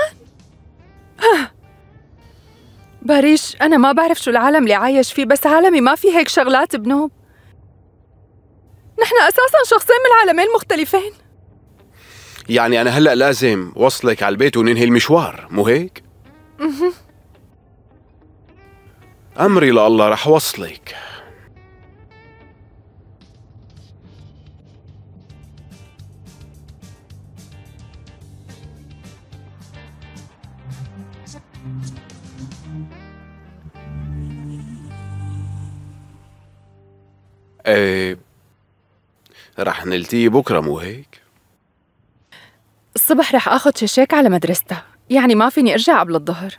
باريش انا ما بعرف شو العالم اللي عايش فيه، بس عالمي ما في هيك شغلات بنوب. نحن اساسا شخصين من عالمين مختلفين. يعني أنا هلأ لازم وصلك على البيت وننهي المشوار، مو هيك؟ أمري لله رح وصلك. ايه رح نلتقي بكرة، مو هيك؟ الصبح رح اخذ شيشيك على مدرستها، يعني ما فيني ارجع قبل الظهر.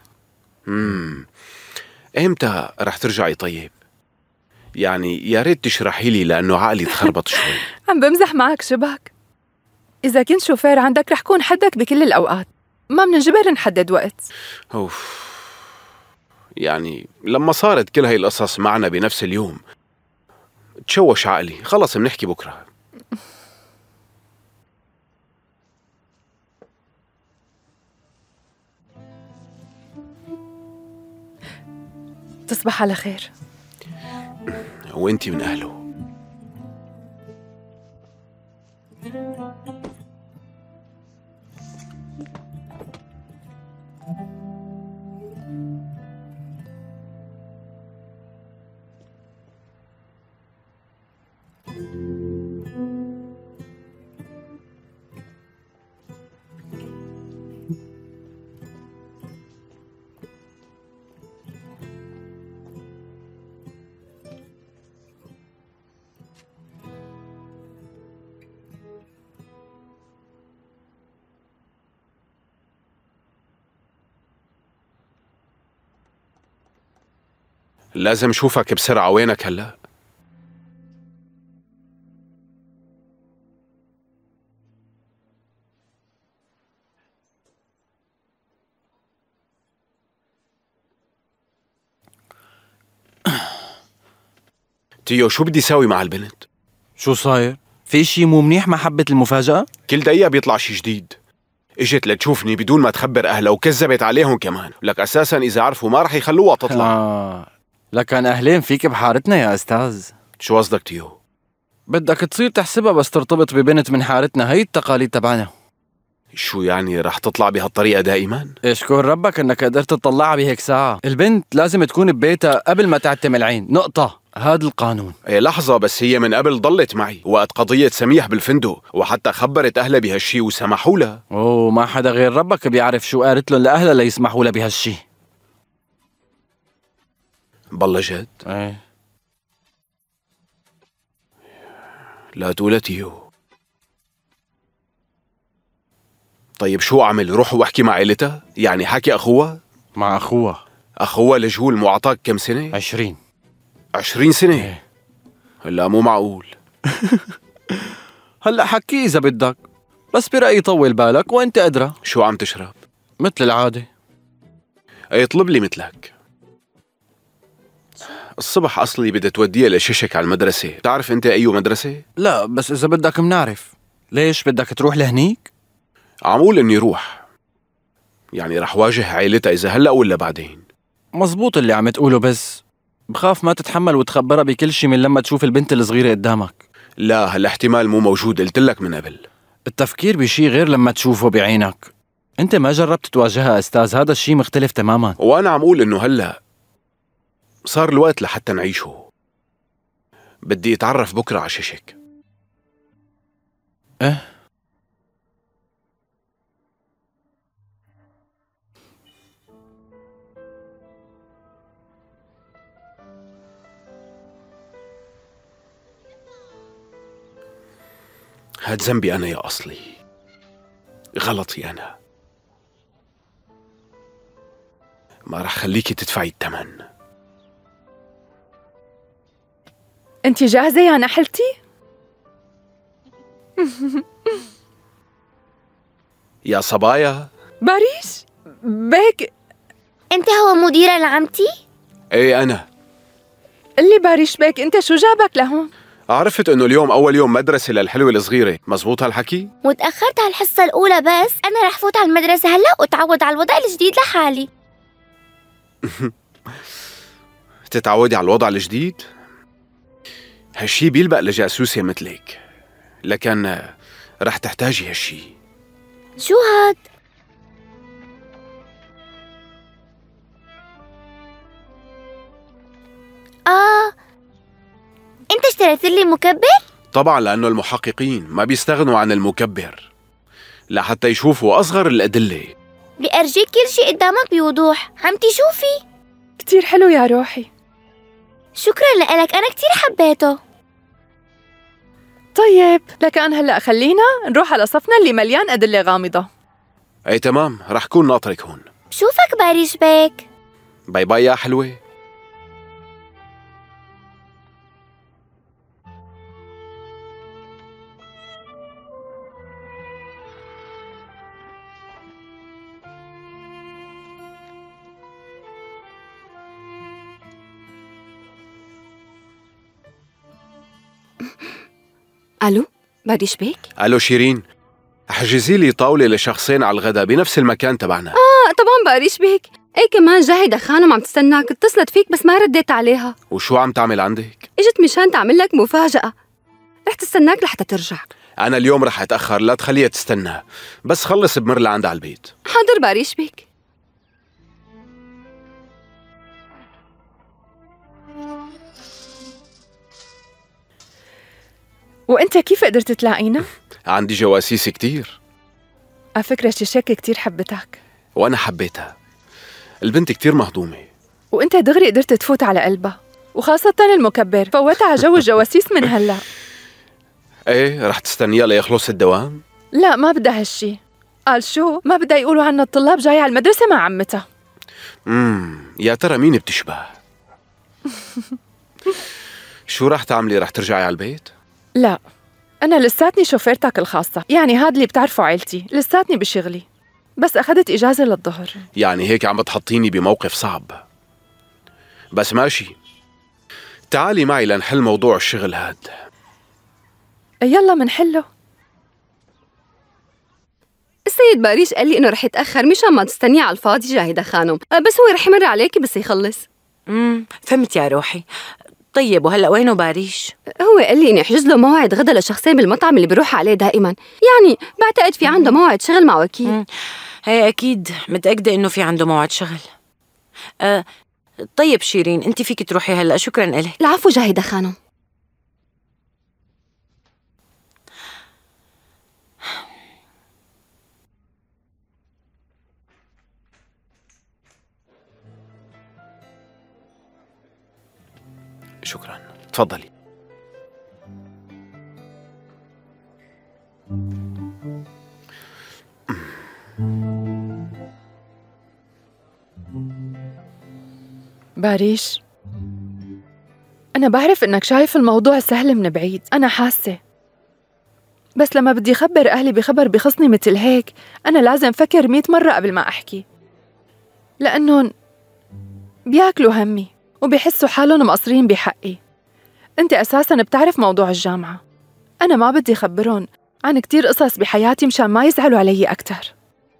امتى رح ترجعي طيب؟ يعني يا ريت تشرحي لي لأنه عقلي تخربط شوي. عم بمزح معك شبك. إذا كنت شوفير عندك رح كون حدك بكل الأوقات، ما منجبر نحدد وقت. أوف، يعني لما صارت كل هاي القصص معنا بنفس اليوم تشوش عقلي. خلص بنحكي بكرة. تصبح على خير. وانتي من أهله. لازم اشوفك بسرعة. وينك هلا؟ تيو شو بدي ساوي مع البنت؟ شو صاير؟ في شي مو منيح مع حبة المفاجأة؟ كل دقيقة بيطلع شي جديد. اجت لتشوفني بدون ما تخبر اهلها وكذبت عليهم كمان. لك اساسا اذا عرفوا ما رح يخلوها تطلع. لكن اهلين فيك بحارتنا يا استاذ. شو قصدك تيو؟ بدك تصير تحسبها بس ترتبط ببنت من حارتنا، هي التقاليد تبعنا. شو يعني رح تطلع بهالطريقة دائما؟ اشكر ربك انك قدرت تطلعها بهيك ساعة. البنت لازم تكون ببيتها قبل ما تعتم العين، نقطة. هذا القانون. ايه لحظة بس، هي من قبل ضلت معي وقت قضية سميح بالفندق، وحتى خبرت أهلها بهالشي وسمحوا لها. اوه، ما حدا غير ربك بيعرف شو قالت لهم لأهلها ليسمحوا لها بهالشي. بالله جد؟ ايه. لا تقولها تيو. طيب شو أعمل؟ روح واحكي مع عيلتها؟ يعني حكي أخوها؟ مع أخوها. أخوها لجهول معطاك كم سنة؟ 20. 20 سنة؟ ايه. لا مو معقول. هلأ حكي إذا بدك، بس برأيي طول بالك وأنت أدرى. شو عم تشرب؟ مثل العادة. ايه اطلب لي مثلك. الصبح أصلي بدها توديها لششك على المدرسة. بتعرف أنت أي مدرسة؟ لا بس إذا بدك منعرف. ليش بدك تروح لهنيك؟ عم قول إني روح، يعني رح واجه عائلتها إذا هلأ ولا بعدين. مزبوط اللي عم تقوله، بس بخاف ما تتحمل وتخبرها بكل شي من لما تشوف البنت الصغيرة قدامك. لا هالاحتمال مو موجود، قلت لك من قبل. التفكير بشي غير لما تشوفه بعينك. انت ما جربت تواجهها استاذ، هذا الشي مختلف تماما. وأنا عم قول إنه هلأ صار الوقت لحتى نعيشه. بدي أتعرف بكرة على ششك. إيه؟ هاد ذنبي أنا يا أصلي، غلطي أنا. ما رح خليكي تدفعي الثمن. انتي جاهزة يا نحلتي؟ يا صبايا. باريش بيك. انت هو مدير لعمتي؟ ايه انا. قلي باريش بيك، انت شو جابك لهون؟ عرفت انه اليوم اول يوم مدرسة للحلوة الصغيرة، مزبوط هالحكي؟ وتأخرت على الحصة الأولى، بس أنا رح فوت على المدرسة هلأ وأتعود على الوضع الجديد لحالي. تتعودي على الوضع الجديد؟ هالشي بيلبق لجاسوسة مثلك، لكن رح تحتاجي هالشي. شو هاد؟ أنت اشتريت لي مكبر؟ طبعا، لأنه المحققين ما بيستغنوا عن المكبر لحتى يشوفوا أصغر الأدلة. بأرجيك كل شي قدامك بوضوح. عمتي شوفي. كتير حلو يا روحي. شكرا لك، أنا كتير حبيته. طيب لكن هلأ خلينا نروح على صفنا اللي مليان أدلة غامضة. أي تمام، رح كون ناطرك هون. بشوفك باريش بيك. باي باي يا حلوة. الو باريش بيك؟ الو شيرين، احجزي لي طاولة لشخصين على الغداء بنفس المكان تبعنا. طبعا باريش بيك. اي كمان جاهدة خانم عم تستناك، اتصلت فيك بس ما رديت عليها. وشو عم تعمل عندك؟ اجت مشان تعمل لك مفاجأة، رح تستناك لحتى ترجع. أنا اليوم رح أتأخر، لا تخليها تستنى، بس خلص بمر لعندها على البيت. حاضر باريش بيك. وانت كيف قدرت تلاقينا؟ عندي جواسيس كتير. على فكرة شيشاك كتير حبتك. وأنا حبيتها، البنت كتير مهضومة. وانت دغري قدرت تفوت على قلبها، وخاصة المكبر فوتها على جو الجواسيس من هلا. ايه، رح تستنيها ليخلص الدوام؟ لا ما بدها هالشي. قال شو؟ ما بدها يقولوا عنا الطلاب جاي على المدرسة مع عمتها. يا ترى مين بتشبه؟ شو رح تعملي؟ رح ترجعي على البيت؟ لا، أنا لساتني شوفيرتك الخاصة، يعني هاد اللي بتعرفوا عيلتي، لساتني بشغلي، بس أخذت إجازة للظهر. يعني هيك عم بتحطيني بموقف صعب، بس ماشي. تعالي معي لنحل موضوع الشغل هاد. يلا منحله. السيد باريش قال لي انه رح يتأخر مشان ما تستنيه على الفاضي جاهدة خانم، بس هو رح يمر عليكي بس يخلص. فهمت يا روحي. طيب وهلا وينه باريش؟ هو قال لي اني احجز له موعد غدا لشخصين بالمطعم اللي بيروح عليه دائما، يعني بعتقد في عنده موعد شغل مع وكيل. هي اكيد متأكدة انه في عنده موعد شغل. طيب شيرين، انت فيك تروحي هلا، شكرا لك. العفو جاهدة خانم. شكرا، تفضلي. باريش، أنا بعرف إنك شايف الموضوع سهل من بعيد، أنا حاسة، بس لما بدي أخبر أهلي بخبر بخصني مثل هيك أنا لازم فكر 100 مرة قبل ما أحكي، لأنهم بياكلوا همي وبيحسوا حالهم مقصرين بحقي. أنت أساساً بتعرف موضوع الجامعة، أنا ما بدي أخبرهم عن كتير قصص بحياتي مشان ما يزعلوا علي أكتر.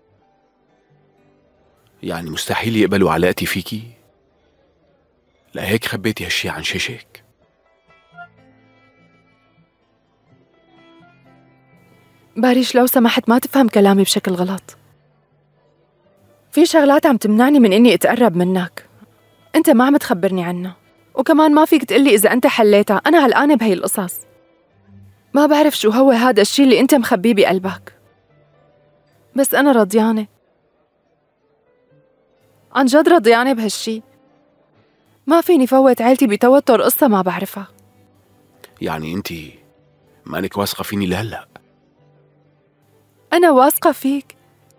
يعني مستحيل يقبلوا علاقتي فيكي؟ لهيك خبيتي هالشي عن شيشك؟ باريش لو سمحت ما تفهم كلامي بشكل غلط. في شغلات عم تمنعني من إني أتقرب منك، أنت ما عم تخبرني عنها، وكمان ما فيك تقلي إذا أنت حليتها. أنا علقانة بهي القصص، ما بعرف شو هو هذا الشي اللي أنت مخبيه بقلبك، بس أنا رضيانة، عن جد رضيانة بهالشي. ما فيني فوت عيلتي بتوتر قصة ما بعرفها. يعني أنت مانك واثقة فيني لهلأ؟ أنا واثقة فيك،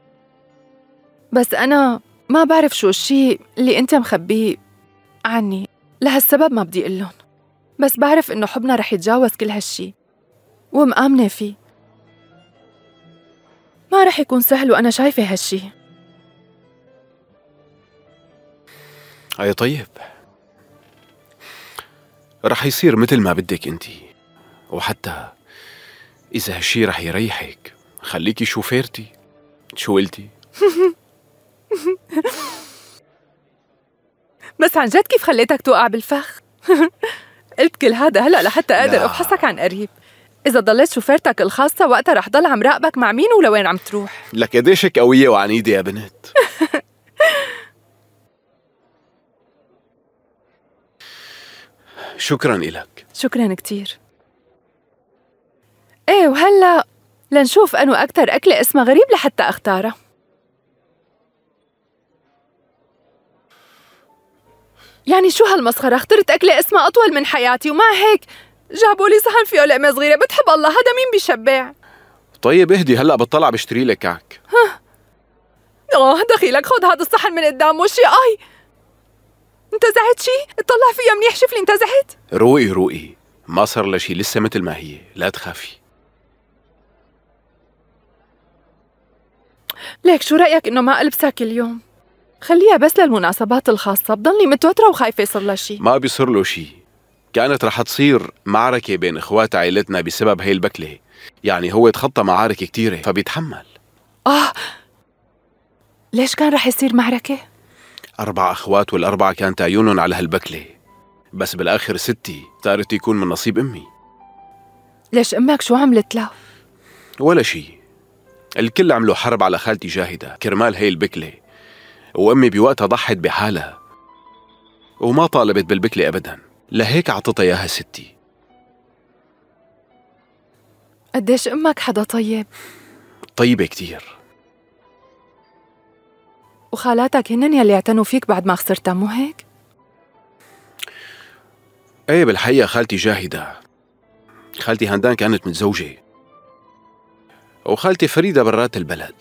بس أنا ما بعرف شو الشي اللي أنت مخبيه عني. لهالسبب ما بدي أقلن، بس بعرف إنه حبنا رح يتجاوز كل هالشي ومآمنة فيه. ما رح يكون سهل وأنا شايفة هالشي. أي طيب، رح يصير مثل ما بدك انتي، وحتى إذا هالشي رح يريحك خليكي شوفيرتي. شو قلتي؟ بس عن جد كيف خليتك توقع بالفخ؟ قلت كل هذا هلأ لحتى أقدر أفحصك عن قريب. إذا ضليت شوفيرتك الخاصة وقتها رح ضل عم راقبك مع مين ولوين عم تروح. لك قديشك قوية وعنيدة يا بنت. شكراً إلك. شكراً كتير. إيه وهلأ لنشوف أنو أكتر أكلة اسمها غريب لحتى أختارها. يعني شو هالمسخرة؟ اخترت أكلة اسمها أطول من حياتي ومع هيك جابوا لي صحن فيه لقمة صغيرة. بتحب الله، هذا مين بيشبع؟ طيب اهدي، هلأ بطلع بشتري لك كعك. دخيلك، خد هذا الصحن من قدام وشي. انتزعت شي؟ اطلع فيها منيح، شوف لي انتزعت. روقي، ما صار لها شي، لسه مثل ما هي، لا تخافي. ليك شو رأيك إنه ما ألبسها كل يوم؟ خليها بس للمناسبات الخاصة، بضلني متوترة وخايفة يصير لها شي. ما بيصير له شي، كانت رح تصير معركة بين إخوات عائلتنا بسبب هي البكلة، يعني هو تخطى معارك كتيرة فبيتحمل. ليش كان رح يصير معركة؟ 4 أخوات والأربعة كانت عيونهم على هالبكلة، بس بالآخر ستي اختارت يكون من نصيب أمي. ليش أمك شو عملت له؟ ولا شي، الكل عملوا حرب على خالتي جاهدة كرمال هي البكلة، وأمي بوقتها ضحت بحالها وما طالبت بالبكلة أبدا، لهيك عطتها إياها ستي. قديش أمك حدا طيب؟ طيبة كتير. وخالاتك هنن يلي اعتنوا فيك بعد ما خسرتها، مو هيك؟ ايه بالحقيقة خالتي جاهدة، خالتي هندان كانت متزوجة، وخالتي فريدة برات البلد،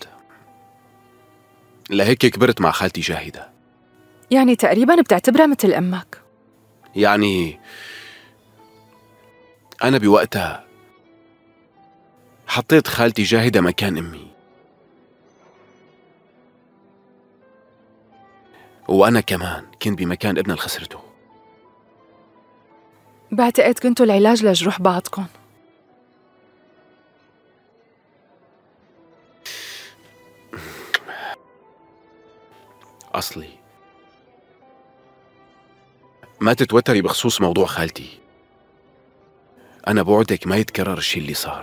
لهيك كبرت مع خالتي جاهدة. يعني تقريبا بتعتبرها مثل أمك. يعني أنا بوقتها حطيت خالتي جاهدة مكان أمي، وأنا كمان كنت بمكان ابن اللي خسرته. بعتقد كنتوا العلاج لجروح بعضكم. أصلي ما تتوتري بخصوص موضوع خالتي، أنا بوعدك ما يتكرر الشي اللي صار.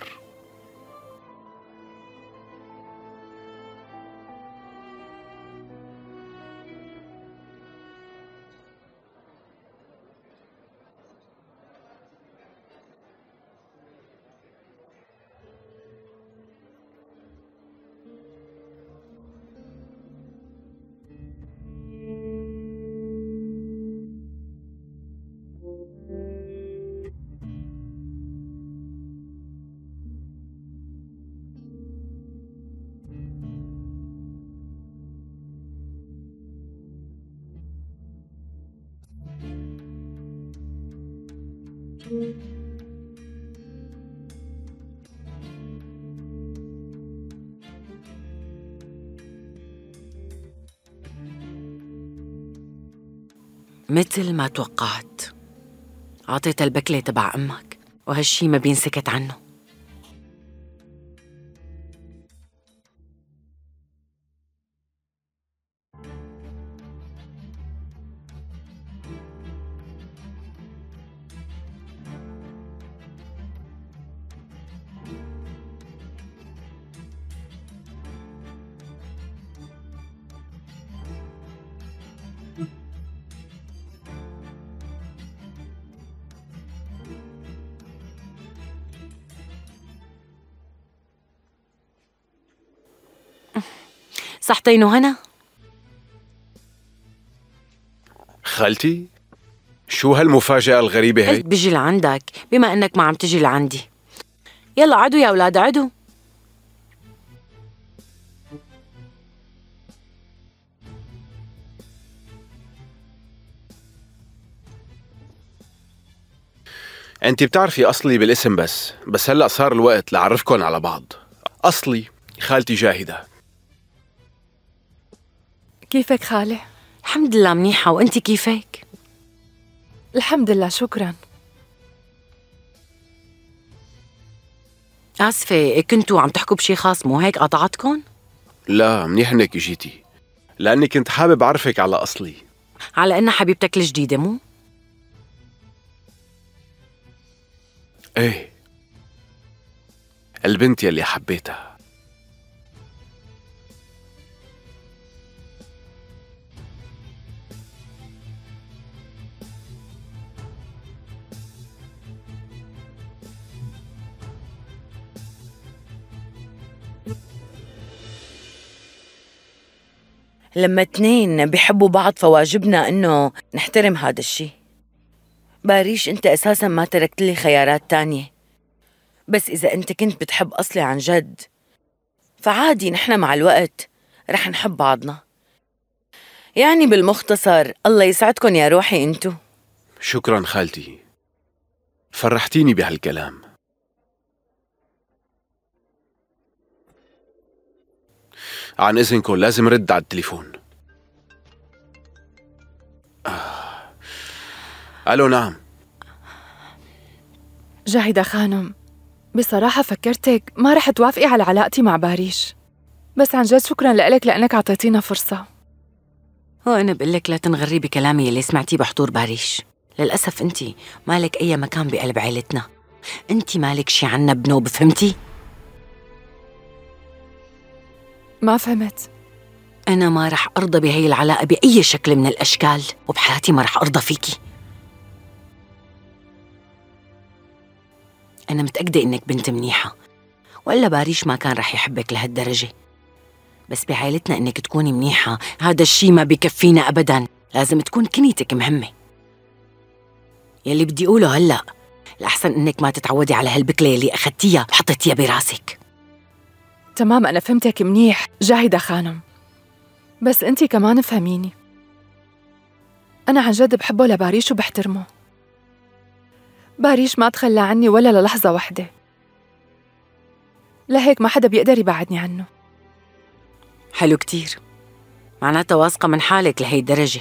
مثل ما توقعت عطيتها البكلة تبع أمك، وهالشي ما بينسكت عنه. صحتين وهنا. خالتي؟ شو هالمفاجأة الغريبة هي؟ قلت بجي لعندك بما انك ما عم تجي لعندي. يلا عدوا يا اولاد عدوا. انت بتعرفي أصلي بالاسم بس هلأ صار الوقت لأعرفكن على بعض. أصلي خالتي جاهدة. كيفك خالة؟ الحمد لله منيحة، وأنت كيفك؟ الحمد لله شكراً. آسفة، كنتوا عم تحكوا بشي خاص مو هيك قاطعتكن؟ لا منيح انك جيتي، لأني كنت حابب أعرفك على أصلي. على إنها حبيبتك الجديدة مو؟ ايه، البنت يلي حبيتها. لما اتنين بيحبوا بعض فواجبنا إنه نحترم هذا الشي. باريش أنت أساساً ما تركت لي خيارات تانية، بس إذا أنت كنت بتحب أصلي عن جد فعادي، نحن مع الوقت رح نحب بعضنا. يعني بالمختصر الله يسعدكن يا روحي أنتو. شكرا خالتي، فرحتيني بهالكلام. عن إذنكم لازم رد على التليفون. ألو نعم. جاهدة خانم، بصراحة فكرتك ما رح توافقي على علاقتي مع باريش، بس عن جد شكراً لك لأنك عطيتينا فرصة. وأنا بقول لك لا تنغري بكلامي اللي سمعتيه بحضور باريش. للأسف أنت مالك أي مكان بقلب عيلتنا، أنت مالك شي عنا بنوب، فهمتي؟ ما فهمت. أنا ما رح أرضى بهي العلاقة بأي شكل من الأشكال، وبحياتي ما رح أرضى فيكي. أنا متأكدة إنك بنت منيحة، وإلا باريش ما كان رح يحبك لهالدرجة. بس بعائلتنا إنك تكوني منيحة هذا الشي ما بكفينا أبداً، لازم تكون كنيتك مهمة. يلي بدي أقوله هلأ، الأحسن إنك ما تتعودي على هالبكلة اللي أخدتيها وحطيتيها براسك. تمام، أنا فهمتك منيح جاهدة خانم، بس أنتي كمان فهميني. أنا عن جد بحبه لباريش وبحترمه. باريش ما تخلى عني ولا للحظة واحدة، لهيك ما حدا بيقدر يبعدني عنه. حلو كتير، معناتها واثقة من حالك لهي الدرجة.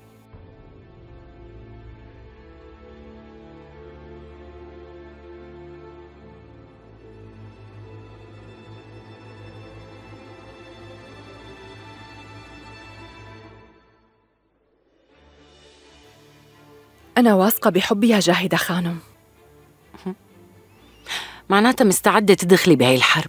أنا واثقة بحبي يا جاهدة خانم. معناتها مستعدة تدخلي بهي الحرب؟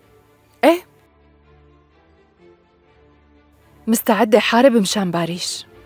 إيه، مستعدة حارب مشان باريش.